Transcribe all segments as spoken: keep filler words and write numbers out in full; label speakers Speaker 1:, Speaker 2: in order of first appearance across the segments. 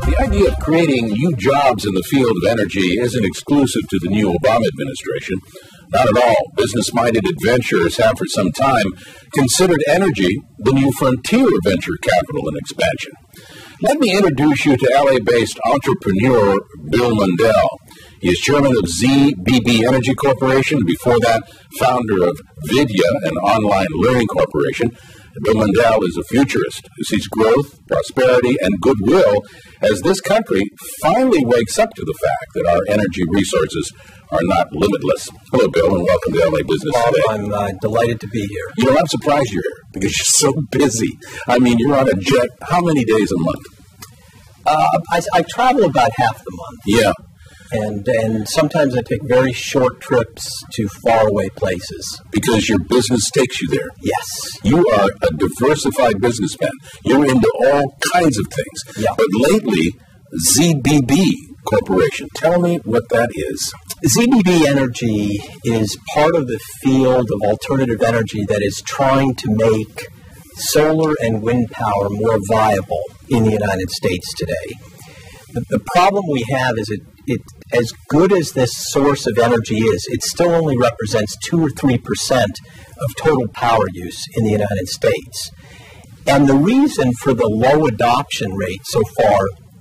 Speaker 1: The idea of creating new jobs in the field of energy isn't exclusive to the new Obama administration. Not at all. Business-minded adventurers have for some time considered energy the new frontier of venture capital and expansion. Let me introduce you to L A-based entrepreneur Bill Mundell. He is chairman of Z B B Energy Corporation, and before that, founder of Vidya, an online learning corporation. Bill Mundell is a futurist who sees growth, prosperity, and goodwill as this country finally wakes up to the fact that our energy resources are not limitless. Hello, Bill, and welcome to L A Business
Speaker 2: Bob,
Speaker 1: Today.
Speaker 2: I'm uh, delighted to be here.
Speaker 1: You know, I'm surprised you're here because you're so busy. I mean, you're on a jet how many days a month?
Speaker 2: Uh, I, I travel about half the month.
Speaker 1: Yeah.
Speaker 2: And and sometimes I take very short trips to faraway places.
Speaker 1: Because your business takes you there.
Speaker 2: Yes.
Speaker 1: You are a diversified businessman. You're into all kinds of things.
Speaker 2: Yeah.
Speaker 1: But lately, Z B B Corporation. Tell me what that is.
Speaker 2: Z B B Energy is part of the field of alternative energy that is trying to make solar and wind power more viable in the United States today. The, the problem we have is it, it, as good as this source of energy is, it still only represents two or three percent of total power use in the United States. And the reason for the low adoption rate so far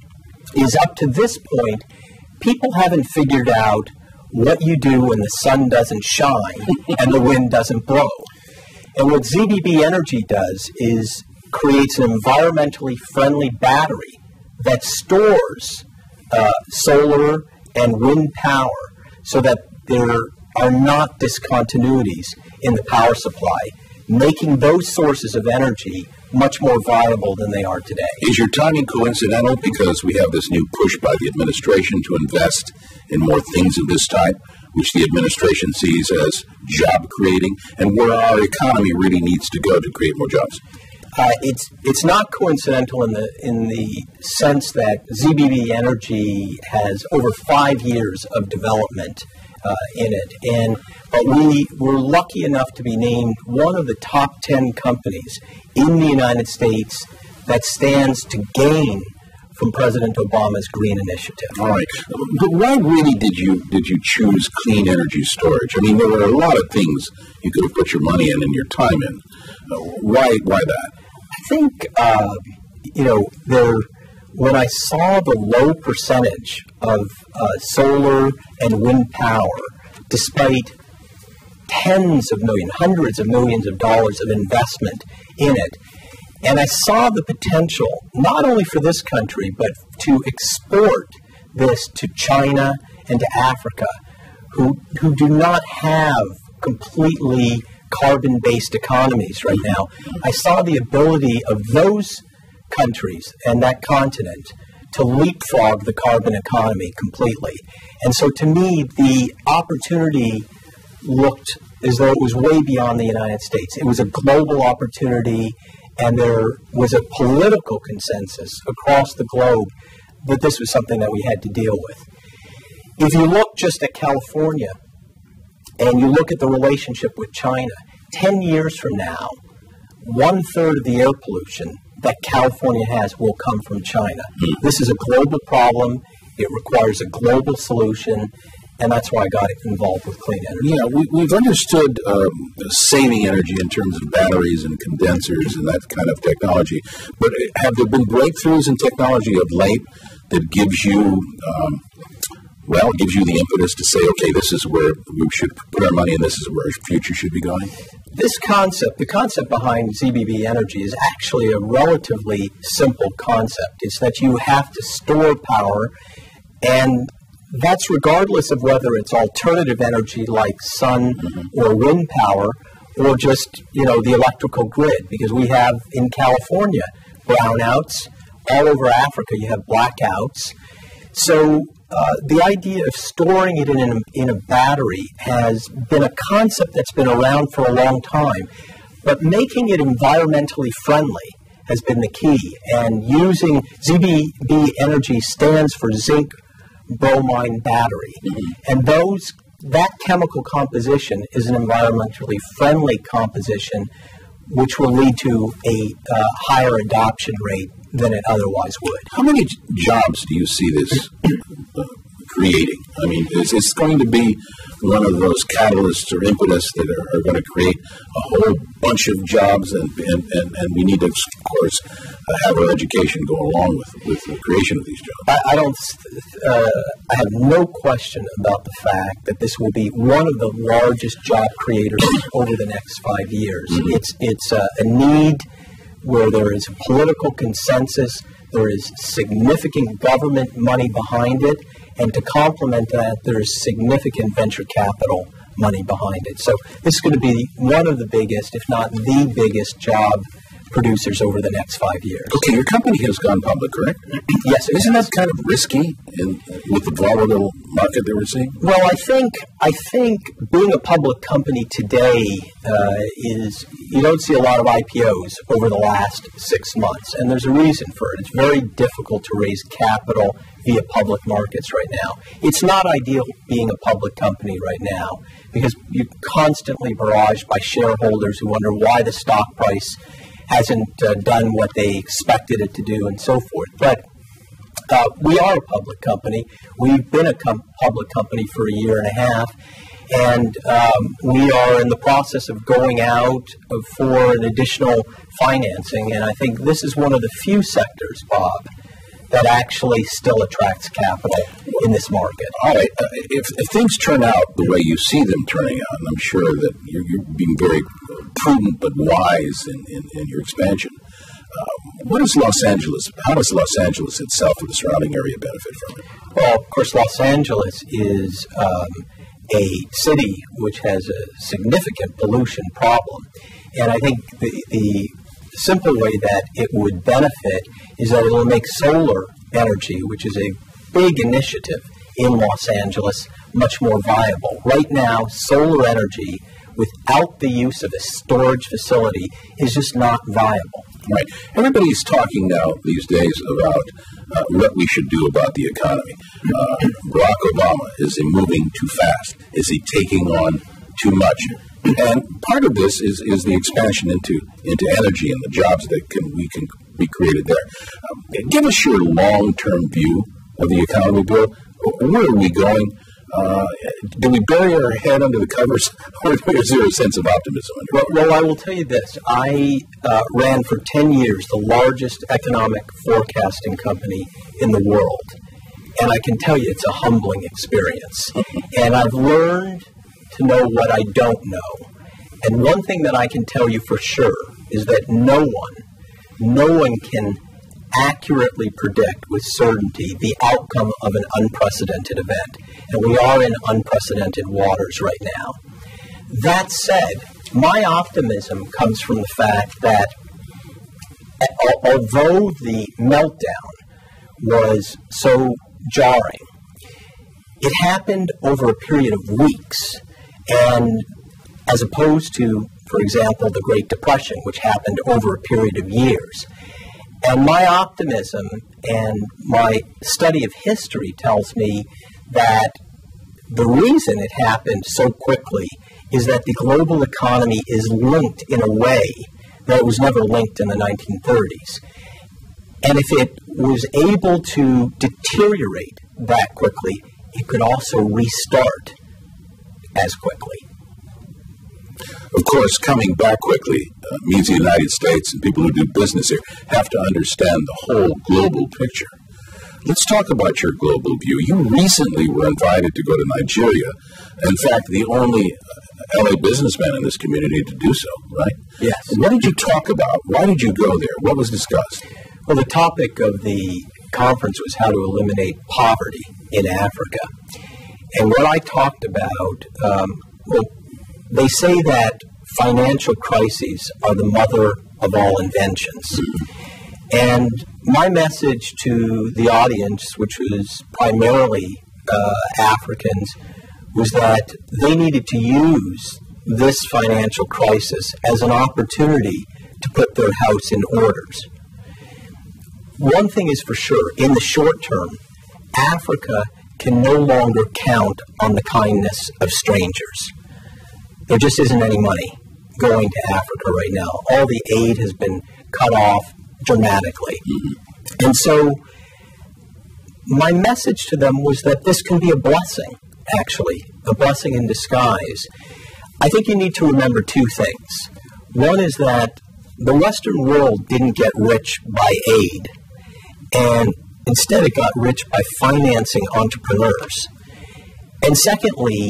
Speaker 2: is up to this point, people haven't figured out what you do when the sun doesn't shine and the wind doesn't blow. And what Z B B Energy does is creates an environmentally friendly battery that stores uh, solar and wind power so that there are not discontinuities in the power supply, making those sources of energy much more viable than they are today.
Speaker 1: Is your timing coincidental because we have this new push by the administration to invest in more things of this type, which the administration sees as job creating, and where our economy really needs to go to create more jobs?
Speaker 2: Uh, it's it's not coincidental in the in the sense that Z B B Energy has over five years of development uh, in it, and but we were lucky enough to be named one of the top ten companies in the United States that stands to gain from President Obama's Green Initiative.
Speaker 1: All right, but why really did you did you choose clean energy storage? I mean, there were a lot of things you could have put your money in and your time in. Uh, why why that?
Speaker 2: I think, uh, you know, there, when I saw the low percentage of uh, solar and wind power, despite tens of millions, hundreds of millions of dollars of investment in it, and I saw the potential, not only for this country, but to export this to China and to Africa, who, who do not have completely carbon-based economies right now. I saw the ability of those countries and that continent to leapfrog the carbon economy completely. And so to me, the opportunity looked as though it was way beyond the United States. It was a global opportunity, and there was a political consensus across the globe that this was something that we had to deal with. If you look just at California, and you look at the relationship with China, ten years from now, one-third of the air pollution that California has will come from China. This is a global problem. It requires a global solution, and that's why I got involved with clean energy.
Speaker 1: Yeah, we, we've understood um, saving energy in terms of batteries and condensers and that kind of technology, but have there been breakthroughs in technology of late that gives you... Um, Well, it gives you the impetus to say, okay, this is where we should put our money and this is where our future should be going?
Speaker 2: This concept, the concept behind Z B B Energy is actually a relatively simple concept. It's that you have to store power, and that's regardless of whether it's alternative energy like sun mm-hmm. or wind power, or just, you know, the electrical grid, because we have in California brownouts, all over Africa you have blackouts. So Uh, the idea of storing it in a, in a battery has been a concept that's been around for a long time, but making it environmentally friendly has been the key. And using Z B B Energy stands for zinc bromine battery, mm-hmm. and those that chemical composition is an environmentally friendly composition, which will lead to a uh, higher adoption rate than it otherwise would.
Speaker 1: How many j- jobs do you see this uh, creating? I mean, is this going to be one of those catalysts or impetus that are, are going to create a whole bunch of jobs, and, and, and, and we need to, of course, uh, have our education go along with, with the creation of these jobs?
Speaker 2: I, I don't. Uh, I have no question about the fact that this will be one of the largest job creators over the next five years. Mm-hmm. It's it's uh, a need where there is political consensus, there is significant government money behind it, and to complement that, there is significant venture capital money behind it. So this is going to be one of the biggest, if not the biggest, job producers over the next five years.
Speaker 1: Okay, your company has gone public, correct?
Speaker 2: Yes.
Speaker 1: Isn't that kind of risky in, with the volatile market that we're seeing?
Speaker 2: Well, I think I think being a public company today uh, is, you don't see a lot of I P Os over the last six months, and there's a reason for it. It's very difficult to raise capital via public markets right now. It's not ideal being a public company right now because you're constantly barraged by shareholders who wonder why the stock price hasn't uh, done what they expected it to do and so forth. But uh, we are a public company. We've been a com- public company for a year and a half, and um, we are in the process of going out for an additional financing, and I think this is one of the few sectors, Bob, that actually still attracts capital in this market.
Speaker 1: All right. Uh, if, if things turn out the way you see them turning out, and I'm sure that you're, you're being very prudent but wise in, in, in your expansion, uh, what is Los Angeles, how does Los Angeles itself and the surrounding area benefit from it?
Speaker 2: Well, of course, Los Angeles is um, a city which has a significant pollution problem. And I think the, the simple way that it would benefit is that it will make solar energy, which is a big initiative in Los Angeles, much more viable. Right now, solar energy without the use of a storage facility is just not viable.
Speaker 1: Right. Everybody's talking now these days about uh, what we should do about the economy. Uh, Barack Obama, is he moving too fast? Is he taking on too much? And part of this is, is the expansion into into energy and the jobs that can we can be created there. Um, give us your long-term view of the economy, Bill. Where are we going? Uh, do we bury our head under the covers, or is there a sense of optimism?
Speaker 2: Well, well I will tell you this. I uh, ran for ten years the largest economic forecasting company in the world. And I can tell you it's a humbling experience. And I've learned to know what I don't know. And one thing that I can tell you for sure is that no one, no one can accurately predict with certainty the outcome of an unprecedented event. And we are in unprecedented waters right now. That said, my optimism comes from the fact that although the meltdown was so jarring, it happened over a period of weeks. And as opposed to, for example, the Great Depression, which happened over a period of years. And my optimism and my study of history tells me that the reason it happened so quickly is that the global economy is linked in a way that it was never linked in the nineteen thirties. And if it was able to deteriorate that quickly, it could also restart as quickly.
Speaker 1: Of course, coming back quickly uh, means the United States and people who do business here have to understand the whole global picture. Let's talk about your global view. You recently were invited to go to Nigeria. In fact, the only uh, L A businessman in this community to do so, right?
Speaker 2: Yes.
Speaker 1: What did you talk about? Why did you go there? What was discussed?
Speaker 2: Well, the topic of the conference was how to eliminate poverty in Africa. And what I talked about, um, well, they say that financial crises are the mother of all inventions. And my message to the audience, which was primarily uh, Africans, was that they needed to use this financial crisis as an opportunity to put their house in orders. One thing is for sure, in the short term, Africa can no longer count on the kindness of strangers. There just isn't any money. going to Africa right now. All the aid has been cut off dramatically. Mm-hmm. And so my message to them was that this can be a blessing, actually, a blessing in disguise. I think you need to remember two things. One is that the Western world didn't get rich by aid, and instead it got rich by financing entrepreneurs. And secondly,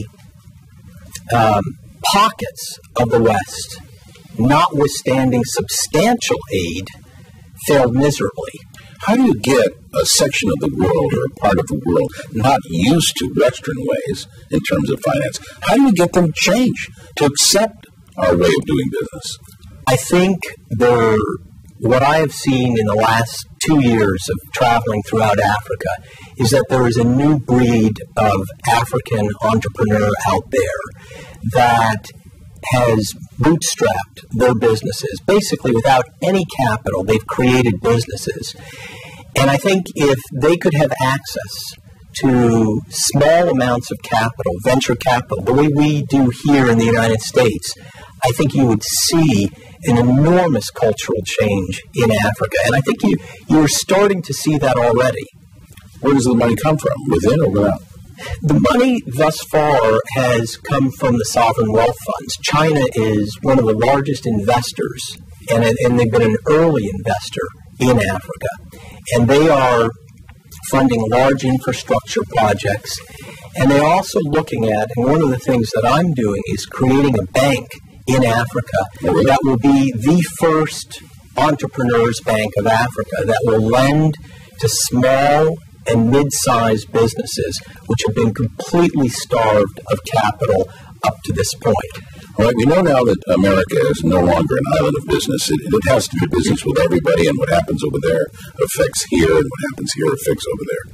Speaker 2: um, pockets of the West, notwithstanding substantial aid, failed miserably.
Speaker 1: How do you get a section of the world or a part of the world not used to Western ways in terms of finance? How do you get them to change, to accept our way of doing business?
Speaker 2: I think there, what I have seen in the last two years of traveling throughout Africa is that there is a new breed of African entrepreneur out there that has bootstrapped their businesses. Basically, without any capital, they've created businesses. And I think if they could have access to small amounts of capital, venture capital, the way we do here in the United States, I think you would see an enormous cultural change in Africa. And I think you, you're starting to see that already.
Speaker 1: Where does the money come from, within or without?
Speaker 2: The money thus far has come from the sovereign wealth funds. China is one of the largest investors, and, and they've been an early investor in Africa. And they are funding large infrastructure projects. And they're also looking at, and one of the things that I'm doing is creating a bank in Africa that will be the first entrepreneurs bank of Africa that will lend to small and mid-sized businesses which have been completely starved of capital up to this point.
Speaker 1: All right, we know now that America is no longer an island of business. It, it has to do business with everybody, and what happens over there affects here, and what happens here affects over there.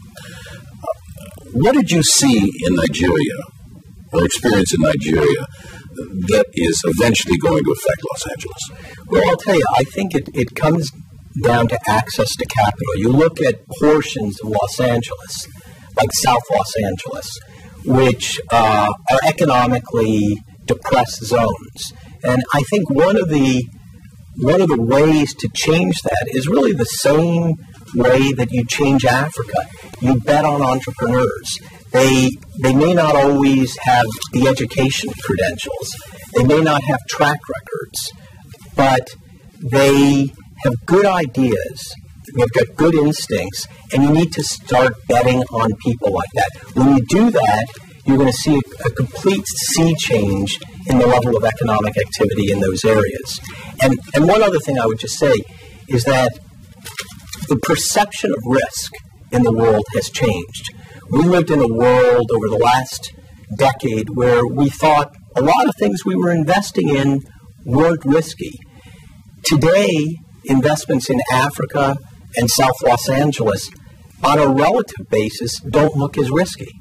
Speaker 1: Uh, what did you see in Nigeria, or experience in Nigeria, that is eventually going to affect Los Angeles?
Speaker 2: Well, I'll tell you, I think it, it comes down to access to capital. You look at portions of Los Angeles, like South Los Angeles, which uh, are economically depressed zones. And I think one of the one of the ways to change that is really the same way that you change Africa. You bet on entrepreneurs. They they may not always have the education credentials. They may not have track records, but they have good ideas. They've got good instincts, and you need to start betting on people like that. When you do that, you're going to see a, a complete sea change in the level of economic activity in those areas. And and one other thing I would just say is that the perception of risk in the world has changed. We lived in a world over the last decade where we thought a lot of things we were investing in weren't risky. Today, investments in Africa and South Los Angeles, on a relative basis, don't look as risky.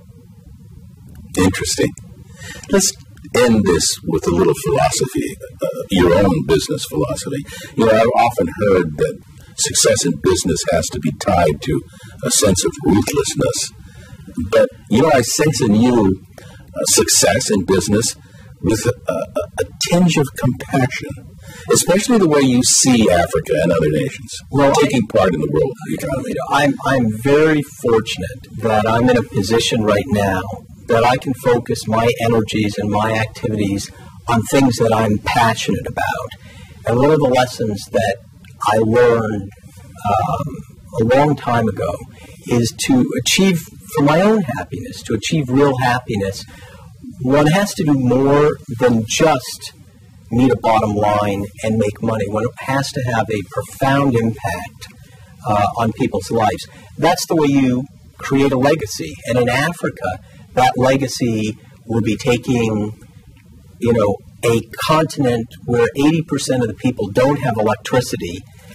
Speaker 1: Interesting. Let's end this with a little philosophy, uh, your own business philosophy. You know, I've often heard that success in business has to be tied to a sense of ruthlessness. But, you know, I sense in you uh, success in business with a, a, a tinge of compassion, especially the way you see Africa and other nations well, taking I, part in the world economy.
Speaker 2: I'm, I'm very fortunate that I'm in a position right now that I can focus my energies and my activities on things that I'm passionate about. And one of the lessons that I learned um, a long time ago is to achieve, for my own happiness, to achieve real happiness, one has to do more than just meet a bottom line and make money. One has to have a profound impact uh, on people's lives. That's the way you create a legacy. And in Africa, that legacy will be taking, you know, a continent where eighty percent of the people don't have electricity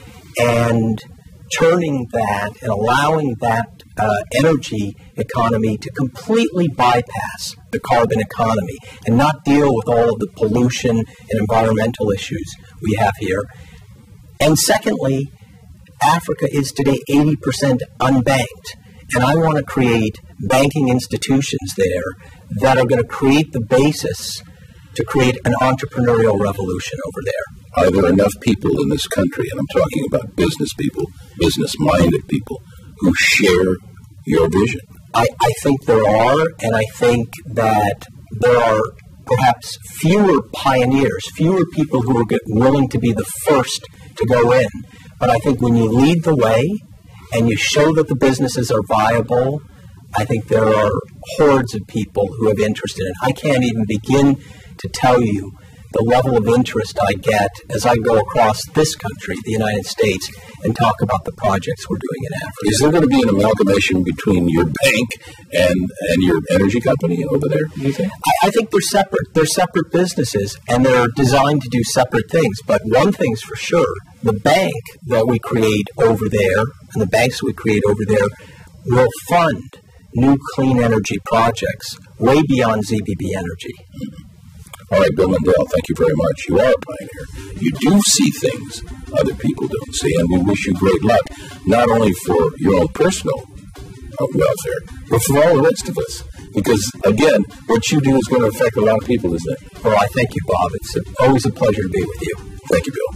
Speaker 2: and turning that and allowing that uh, energy economy to completely bypass the carbon economy and not deal with all of the pollution and environmental issues we have here. And secondly, Africa is today eighty percent unbanked. And I want to create banking institutions there that are going to create the basis to create an entrepreneurial revolution over there.
Speaker 1: Are there enough people in this country, and I'm talking about business people, business-minded people, who share your vision?
Speaker 2: I, I think there are, and I think that there are perhaps fewer pioneers, fewer people who are willing to be the first to go in. But I think when you lead the way and you show that the businesses are viable, I think there are hordes of people who have interest in it. I can't even begin to tell you the level of interest I get as I go across this country, the United States, and talk about the projects we're doing in Africa.
Speaker 1: Is there going to be an amalgamation between your bank and, and your energy company over there, do you think?
Speaker 2: I, I think they're separate. They're separate businesses, and they're designed to do separate things. But one thing's for sure, the bank that we create over there, and the banks we create over there, will fund new clean energy projects way beyond Z B B Energy.
Speaker 1: Mm-hmm. All right, Bill Lindell, thank you very much. You are a pioneer. You do see things other people don't see, and we wish you great luck, not only for your own personal uh, welfare, but for all the rest of us. Because, again, what you do is going to affect a lot of people, isn't it?
Speaker 2: Well, I thank you, Bob. It's a, always a pleasure to be with you.
Speaker 1: Thank you, Bill.